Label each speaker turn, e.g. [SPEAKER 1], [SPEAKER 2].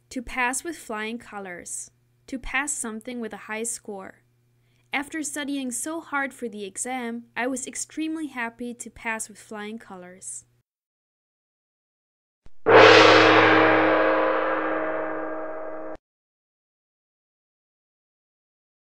[SPEAKER 1] To pass with flying colors. To pass something with a high score. After studying so hard for the exam, I was extremely happy to pass with flying colors.